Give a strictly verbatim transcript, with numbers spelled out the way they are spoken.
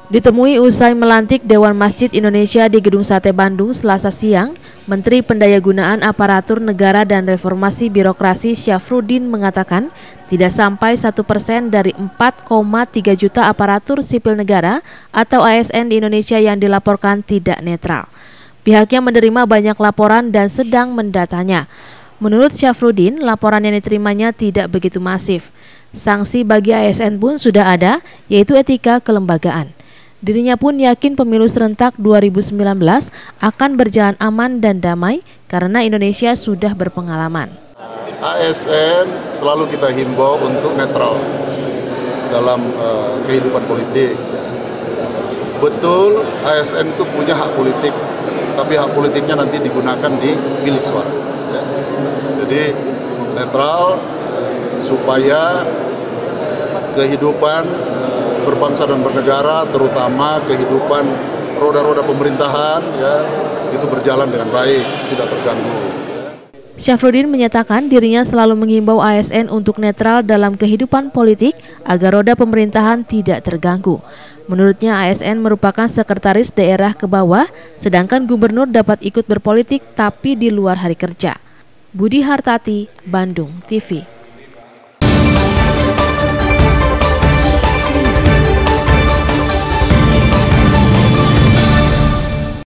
Ditemui usai melantik Dewan Masjid Indonesia di Gedung Sate Bandung Selasa siang, Menteri Pendayagunaan Aparatur Negara dan Reformasi Birokrasi Syafruddin mengatakan tidak sampai satu persen dari empat koma tiga juta aparatur sipil negara atau A S N di Indonesia yang dilaporkan tidak netral. Pihaknya menerima banyak laporan dan sedang mendatanya. Menurut Syafruddin, laporan yang diterimanya tidak begitu masif. Sanksi bagi A S N pun sudah ada, yaitu etika kelembagaan. Dirinya pun yakin pemilu serentak dua ribu sembilan belas akan berjalan aman dan damai karena Indonesia sudah berpengalaman. A S N selalu kita himbau untuk netral dalam uh, kehidupan politik. Betul, A S N itu punya hak politik, tapi hak politiknya nanti digunakan di bilik suara. Ya. Jadi netral supaya kehidupan berbangsa dan bernegara, terutama kehidupan roda-roda pemerintahan, ya, itu berjalan dengan baik, tidak terganggu. Syafruddin menyatakan dirinya selalu menghimbau A S N untuk netral dalam kehidupan politik agar roda pemerintahan tidak terganggu. Menurutnya A S N merupakan sekretaris daerah ke bawah, sedangkan gubernur dapat ikut berpolitik tapi di luar hari kerja. Budi Hartati, Bandung T V.